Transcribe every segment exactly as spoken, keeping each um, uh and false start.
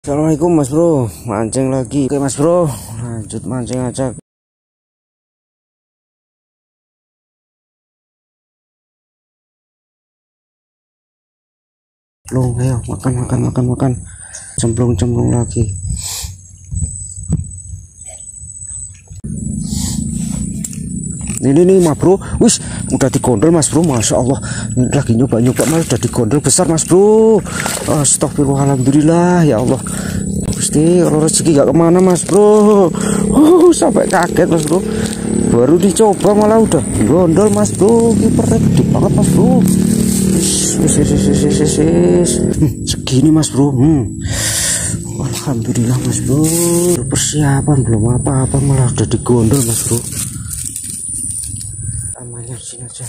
Assalamualaikum Mas Bro, mancing lagi. Oke Mas Bro, lanjut mancing aja. Belum, ayo makan makan makan makan. Cemplung cemplung lagi. Ini nih Mas Bro, wis udah digondol Mas Bro, masya Allah. Ini lagi nyoba nyoba Mas, udah digondol besar Mas Bro. Astagfirullahaladzimillah, ya Allah. Gusti, kalau rezeki gak kemana Mas Bro. Uh, sampai kaget Mas Bro. Baru dicoba malah udah gondol Mas Bro. Kipernya gede banget Mas Bro. Wis wis wis wis wis wis. Hmm, segini Mas Bro. Hmm. Alhamdulillah Mas Bro. Persiapan belum apa-apa malah udah digondol Mas Bro. Amannya sini aja.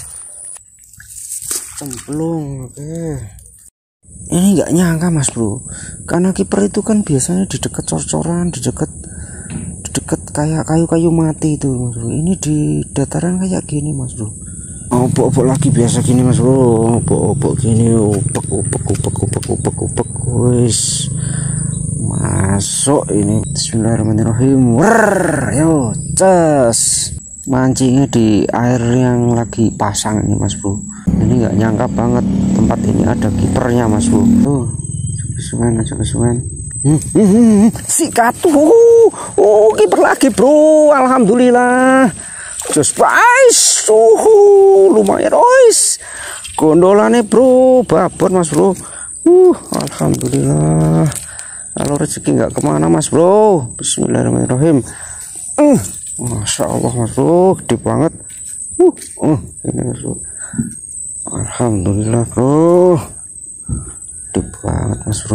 Cemplung, oke. Ini nggak nyangka Mas Bro, karena kiper itu kan biasanya di dekat cor-coran, di dekat di dekat kayak kayu-kayu mati itu Mas Bro. Ini di dataran kayak gini Mas Bro. Obok-obok lagi biasa gini Mas Bro. Obok-obok gini, upek upek upek upek upek upek wis masuk ini. Bismillahirrahmanirrahim. Wer, yo ces. Mancingnya di air yang lagi pasang ini Mas Bro. Ini nggak nyangka banget tempat ini ada kipernya Mas Bro. Tuh, kesuwen aja kesuwen. Hmm, hmm, hmm, sikat tuh. Oh, kiper lagi Bro. Alhamdulillah. Just guys. Uh, lumayan guys. Gondolannya Bro, babon Mas Bro. Uh, alhamdulillah. Kalau rezeki nggak kemana Mas Bro. Bismillahirrahmanirrahim. Uh. Masya Allah Mas Bro, gede banget. Uh, uh, ini Mas Bro. Alhamdulillah Bro, gede banget Mas Bro.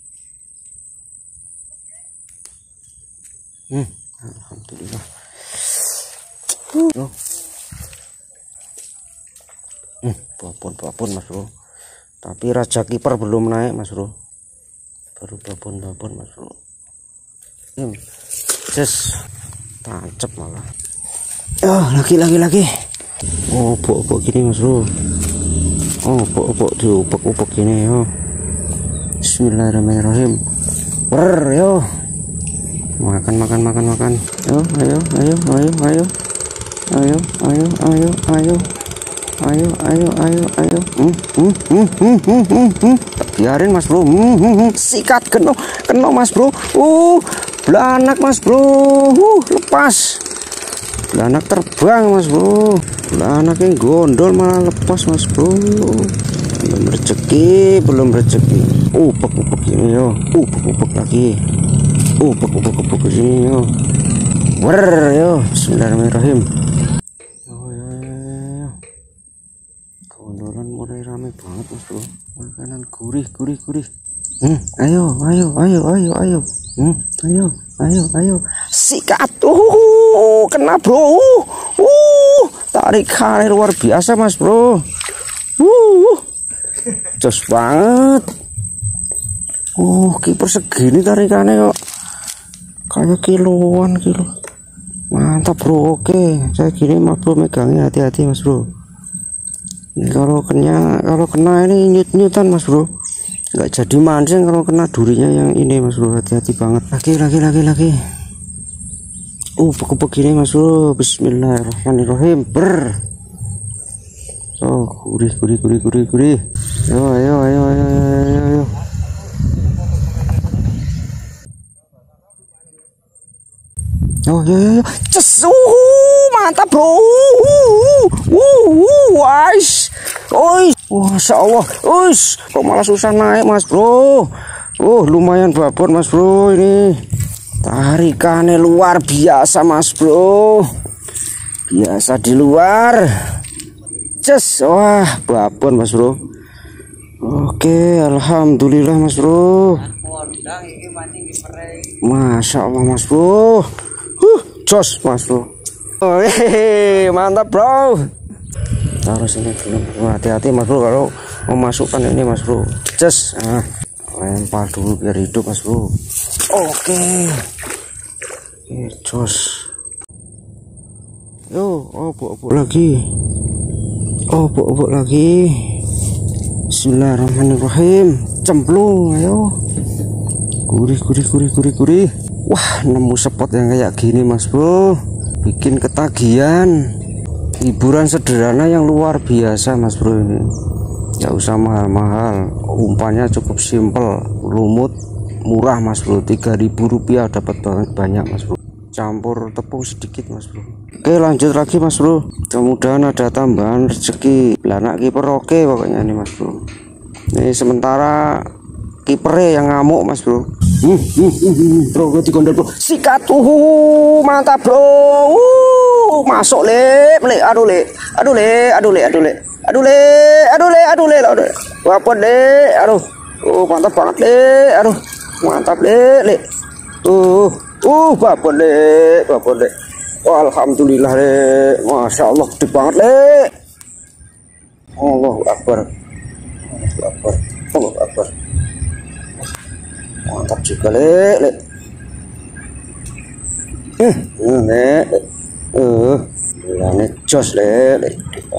Hmm, alhamdulillah. Uh, hmm, babon babon Mas Bro. Tapi raja kiper belum naik Mas Bro. Baru babon babon Mas Bro. Hmm, just tancap malah. Oh, lagi lagi lagi. Oh, obok-obok gini Mas Bro. Oh, obok-obok diupek-upek gini yo. Bismillahirrahmanirrahim. Wer yo. Makan makan makan makan. Yo, ayo ayo ayo ayo. Ayo ayo ayo ayo. Ayo ayo ayo ayo. Hmm hmm hmm hmm hmm hmm. hmm. Biarin Mas Bro. Hmm, hmm, hmm. Sikat keno keno Mas Bro. Uh, belanak Mas Bro. Uh, lepas. Belanak terbang Mas Bro. Belanaknya gondol malah lepas Mas Bro. Belum rezeki, belum rezeki. Upek upek ini yo. Upek upek lagi. Upek upek upek sini yo. Wer yo. Bismillahirrahmanirrahim. Oh ya, ya, ya. Gondolan mulai rame banget Mas Bro. Makanan gurih gurih gurih. Hmm, ayo ayo ayo ayo ayo. Hmm, ayo ayo ayo. Sikat tuh. Uh, kena Bro. Uh, tarikannya luar biasa Mas Bro. Uh, jos banget. Uh, kiper segini tarikannya kok kayak kiloan kilo. Mantap Bro. Oke, saya gini Mas Bro, megangnya hati-hati Mas Bro. Ini kalau kena kalau kena ini nyut-nyutan Mas Bro. Nggak jadi mancing kalau kena durinya yang ini Mas Bro, hati-hati banget. Lagi lagi lagi lagi. Uh, pekuk ini Mas Bro. Bismillahirrahmanirrahim. Ber. Oh, gurih gurih gurih gurih gurih. Ayo ayo ayo ayo ayo ayo. Oh, yo yo yo. Ces. Uh, mantap Bro. Uh, uh, uh, wais. Oi. Masya Allah. Uish, kok malah susah naik Mas Bro. Oh, lumayan babon Mas Bro ini. Tarikannya luar biasa Mas Bro. Biasa di luar. Ces, wah, babon Mas Bro. Oke, alhamdulillah Mas Bro. Masya Allah Mas Bro. Huh, jos Mas Bro. Oh, hehehe, mantap Bro. Taruh sini dulu. Hati-hati Mas Bro kalau memasukkan ini Mas Bro. Ces, ah, lempar dulu biar hidup Mas Bro. Oke. Oke, jos. Yo, obok-obok lagi. Obok-obok lagi. Bismillahirrahmanirrahim. Cemplung, ayo. Gurih, gurih, gurih, gurih, gurih. Wah, nemu spot yang kayak gini mas bro, bikin ketagihan. Hiburan sederhana yang luar biasa mas bro ini. Gak usah mahal-mahal, umpannya cukup simple, lumut, murah mas bro. Tiga ribu rupiah dapat banget banyak mas bro. Campur tepung sedikit mas bro. Oke lanjut lagi mas bro, mudah-mudahan ada tambahan rezeki. Anak kiper oke pokoknya ini mas bro. Ini sementara kipernya yang ngamuk mas bro. Hmm, hmm, hmm, hmm. Bro gue digondol bro, sikat. Uh, mantap bro. Uh, masuk le, le, aduh le, aduh le, aduh le, aduh le, aduh le, aduh le, aduh le, aduh le, wapun le, aduh, uh, mantap banget le, aduh, mantap le, le, tuh, uh, wapun le, wapun le, oh, alhamdulillah le, masya Allah, gede banget le, Allahu Akbar, Allahu Akbar, Allahu Akbar. Mantap juga le, le. Eh, le, le. Eh, bilangnya jos le, le.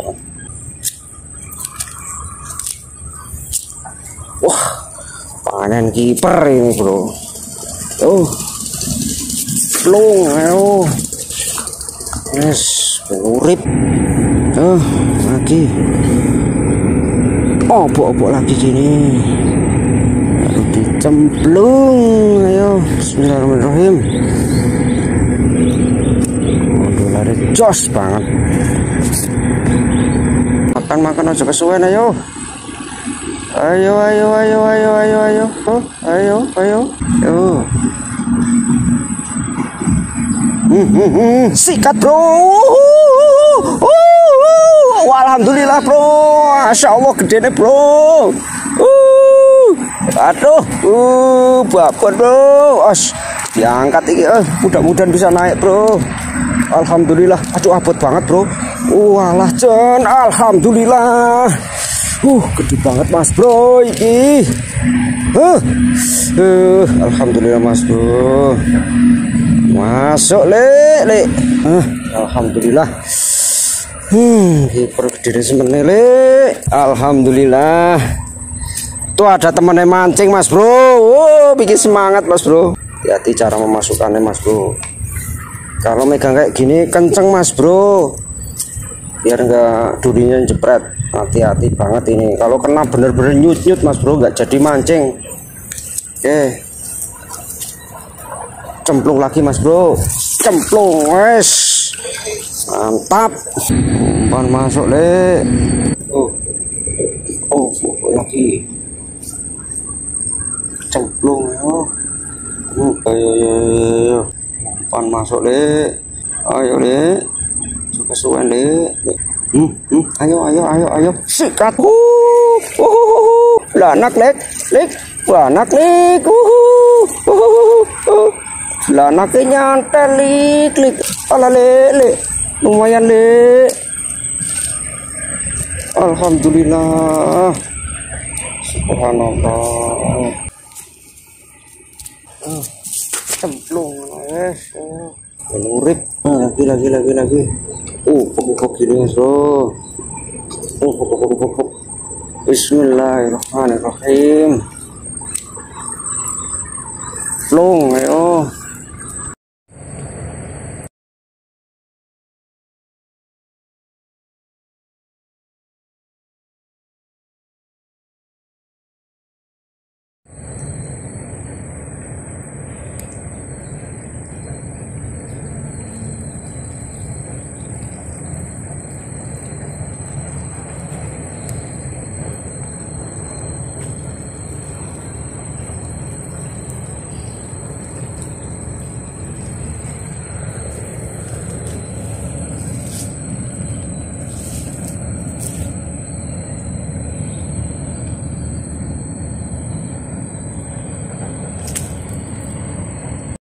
Wah, panen kiper ini bro. Oh, plung, ayo. Yes, urip. Oh, lagi. Oh, obok-obok lagi gini. Cemplung, ayo bismillahirrahmanirrahim. Waduh lari jos banget. Makan makan aja kesuwen ayo. Ayo ayo ayo ayo ayo ayo. Oh, ayo ayo. Yo. Hmm, hmm, hmm. Sikat bro. Uh, uh, uh. Alhamdulillah bro. Masya Allah gede nih bro. Uh. Aduh, uh, baper bro, os diangkat ini, eh, mudah-mudahan bisa naik bro. Alhamdulillah, aduh abot banget bro. Walah Jen, alhamdulillah. Uh, gede banget mas bro ini. Uh, uh, alhamdulillah mas bro. Masuk le, le. Uh, alhamdulillah. Hmm, kiper gede semenit le. Alhamdulillah. Tuh ada temennya mancing mas bro. Oh, bikin semangat mas bro. Hati-hati cara memasukkannya mas bro. Kalau megang kayak gini kenceng mas bro, biar enggak durinya jepret. Hati-hati banget ini. Kalau kena bener-bener nyut-nyut mas bro, nggak jadi mancing. Oke, cemplung lagi mas bro. Cemplung wes, mantap. Umpan masuk le. Oh, oh, oh lagi. Cemplung yo. Hmm, ayo ayo ayo. Umpan masuk le. Ayo le. Coba suwen le. Hmm, hmm, ayo ayo ayo ayo. Sikat. Uh, uh, lanak lek, lek. Lanak lek. Uh, uh, uh. Lanaknya nyantel lik, lik. Ala le, le. Lumayan le. Alhamdulillah. Subhanallah. Oh, cemplung guys. Oh, urip. Oh, lagi lagi lagi lagi. Oh, pokok gini guys bro. Oh, pokok pokok pokok. Bismillahirrahmanirrahim. Plung